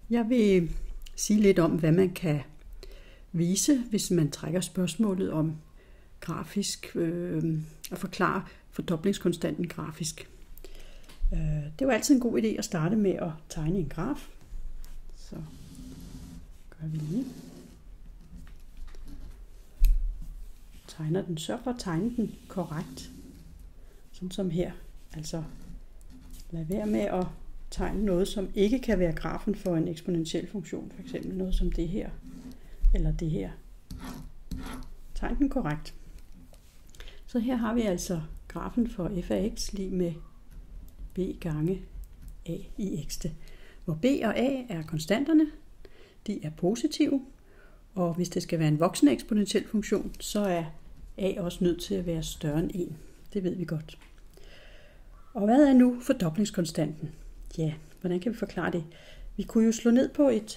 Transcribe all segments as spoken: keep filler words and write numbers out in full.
Jeg vil sige lidt om, hvad man kan vise, hvis man trækker spørgsmålet om grafisk øh, og forklare fordoblingskonstanten grafisk. Øh, det er jo altid en god idé at starte med at tegne en graf. Så gør vi lige. Tegner den, sørg for at tegne den korrekt. Sådan som her. Altså lad være med at tegne noget, som ikke kan være grafen for en eksponentiel funktion. For eksempel noget som det her, eller det her. Tegn den korrekt. Så her har vi altså grafen for f af x lig med b gange a i x. Hvor b og a er konstanterne, de er positive, og hvis det skal være en voksende eksponentiel funktion, så er a også nødt til at være større end en. Det ved vi godt. Og hvad er nu fordoblingskonstanten? Ja, hvordan kan vi forklare det? Vi kunne jo slå ned på et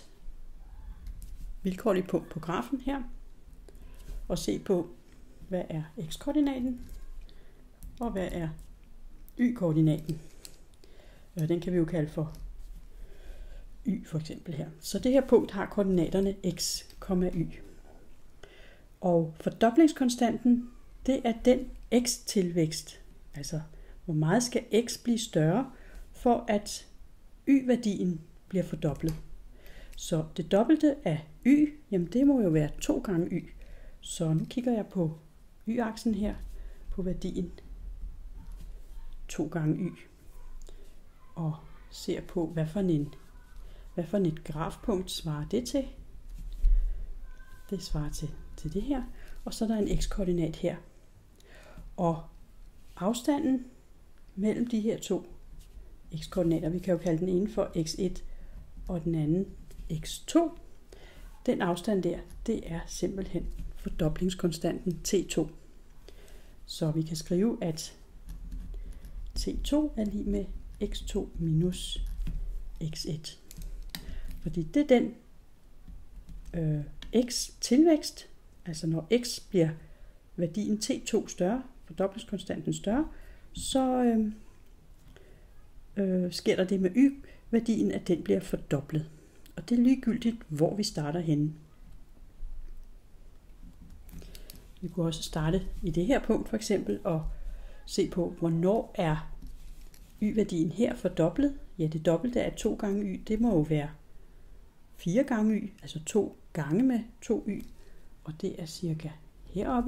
vilkårligt punkt på grafen her, og se på, hvad er x-koordinaten, og hvad er y-koordinaten. Den kan vi jo kalde for y for eksempel her. Så det her punkt har koordinaterne x, y. Og fordoblingskonstanten, det er den x-tilvækst. Altså, hvor meget skal x blive større, for at y-værdien bliver fordoblet. Så det dobbelte af y, jamen det må jo være to gange y. Så nu kigger jeg på y-aksen her, på værdien to gange y. Og ser på, hvad for, en, hvad for et grafpunkt svarer det til. Det svarer til, til det her. Og så er der en x-koordinat her. Og afstanden mellem de her to x-koordinater, vi kan jo kalde den ene for x et og den anden x to. Den afstand der, det er simpelthen fordoblingskonstanten t to. Så vi kan skrive, at t to er lig med x to minus x et. Fordi det er den øh, x-tilvækst, altså når x bliver værdien t to større, fordoblingskonstanten større, så øh, øh, sker der det med y-værdien, at den bliver fordoblet. Og det er ligegyldigt, hvor vi starter henne. Vi kunne også starte i det her punkt for eksempel og se på, hvornår er y-værdien her fordoblet. Ja, det dobbelte af to gange y, det må jo være fire gange y, altså to gange med to y. Og det er cirka heroppe.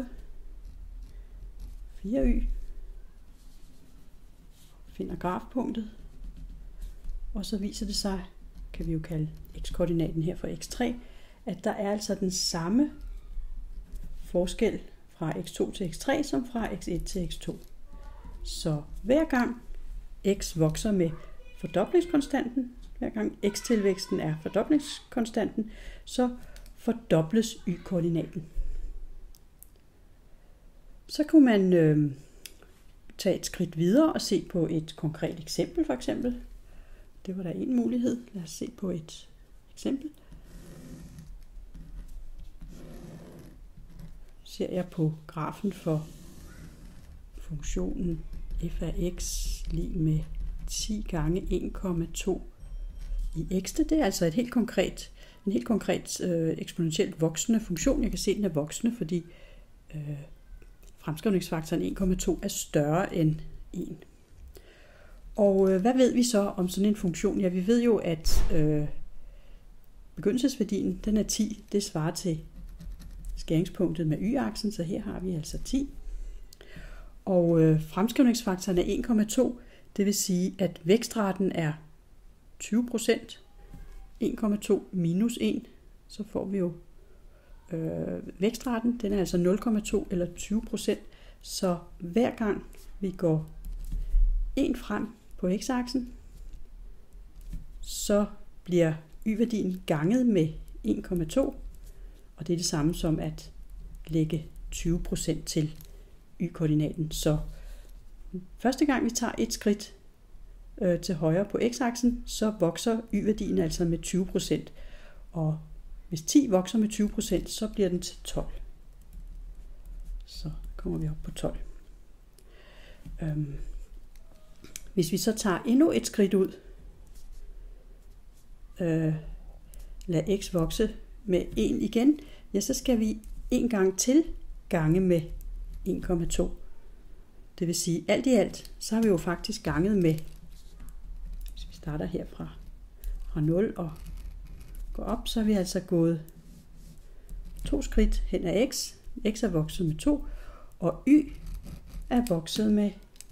fire y. Finder grafpunktet. Og så viser det sig, kan vi jo kalde x-koordinaten her for x tre, at der er altså den samme forskel fra x to til x tre som fra x et til x to. Så hver gang x vokser med fordoblingskonstanten, hver gang x-tilvæksten er fordoblingskonstanten, så fordobles y-koordinaten. Så kunne man øh, tage et skridt videre og se på et konkret eksempel for eksempel. Det var der en mulighed. Lad os se på et eksempel. Ser jeg på grafen for funktionen f af x lig med ti gange en komma to i x. Det er altså et helt konkret, en helt konkret øh, eksponentielt voksende funktion. Jeg kan se, at den er voksende, fordi øh, fremskrivningsfaktoren en komma to er større end en. Og øh, hvad ved vi så om sådan en funktion? Ja, vi ved jo, at øh, begyndelsesværdien den er ti. Det svarer til skæringspunktet med y-aksen, så her har vi altså ti. Og øh, fremskrivningsfaktoren er en komma to, det vil sige, at vækstraten er tyve procent. en komma to minus en, så får vi jo øh, vækstraten, den er altså nul komma to eller tyve procent. Så hver gang vi går en frem på x-aksen, så bliver y-værdien ganget med en komma to, og det er det samme som at lægge tyve procent til y-koordinaten. Så første gang vi tager et skridt øh, til højre på x-aksen, så vokser y-værdien altså med tyve procent. Og hvis ti vokser med tyve procent, så bliver den til tolv. Så kommer vi op på tolv. Øhm. Hvis vi så tager endnu et skridt ud, øh, lade x vokse med en igen, ja, så skal vi en gang til gange med en komma to. Det vil sige, alt i alt, så har vi jo faktisk ganget med, hvis vi starter herfra fra nul og går op, så har vi altså gået to skridt hen ad x. X er vokset med to, og y er vokset med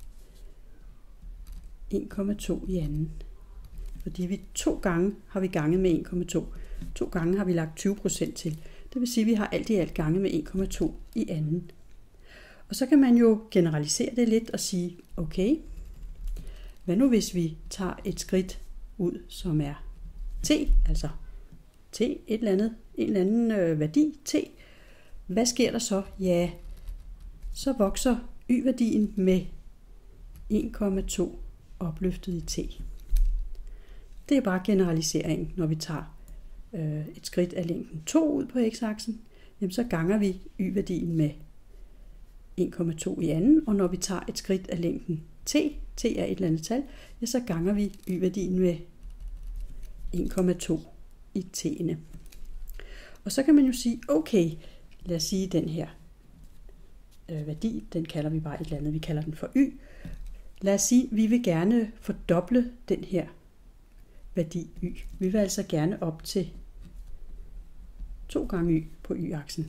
en komma to i anden. Fordi vi to gange har vi ganget med en komma to. To gange har vi lagt tyve procent til. Det vil sige, at vi har alt i alt ganget med en komma to i anden. Og så kan man jo generalisere det lidt og sige, okay, hvad nu hvis vi tager et skridt ud, som er t, altså t, et eller andet, en eller anden øh, værdi, t. Hvad sker der så? Ja, så vokser y-værdien med en komma to opløftet i t. Det er bare generalisering, når vi tager øh, et skridt af længden to ud på x-aksen, jamen så ganger vi y-værdien med en komma to i anden, og når vi tager et skridt af længden t, t er et eller andet tal, ja, så ganger vi y-værdien med en komma to i t'ene. Og så kan man jo sige, okay, lad os sige den her øh, værdi, den kalder vi bare et eller andet, vi kalder den for y. Lad os sige, vi vil gerne fordoble den her værdi y. Vi vil altså gerne op til to gange y på y-aksen.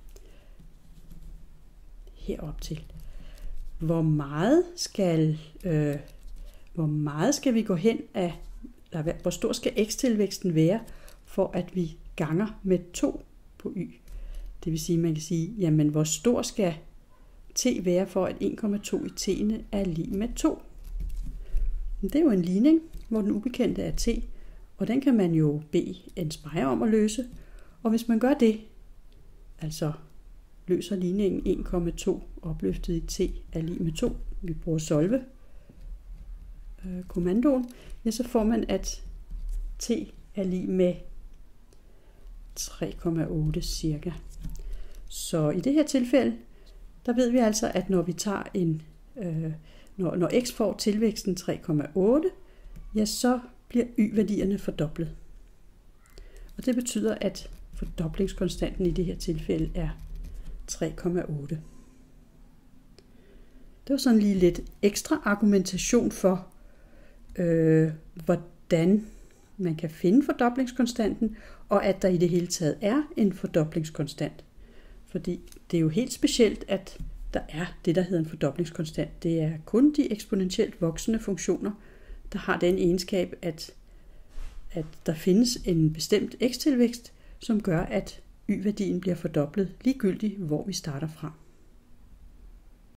Herop til. Hvor meget skal, øh, hvor meget skal vi gå hen af, eller hvor stor skal x-tilvæksten være, for at vi ganger med to på y? Det vil sige, man kan sige, jamen hvor stor skal t være, for at en komma to i t'ene er lig med to? Det er jo en ligning, hvor den ubekendte er t, og den kan man jo bede en spejer om at løse. Og hvis man gør det, altså løser ligningen en komma to opløftet i t er lig med to, vi bruger solve øh, kommandoen, ja, så får man, at t er lig med tre komma otte cirka. Så i det her tilfælde, der ved vi altså, at når vi tager en, øh, når, når x får tilvæksten tre komma otte, ja, så bliver y-værdierne fordoblet. Og det betyder, at fordoblingskonstanten i det her tilfælde er tre komma otte. Det var sådan lige lidt ekstra argumentation for, øh, hvordan man kan finde fordoblingskonstanten, og at der i det hele taget er en fordoblingskonstant. Fordi det er jo helt specielt, at der er det, der hedder en fordoblingskonstant. Det er kun de eksponentielt voksende funktioner, der har den egenskab, at, at der findes en bestemt x-tilvækst, som gør, at y-værdien bliver fordoblet ligegyldigt, hvor vi starter fra.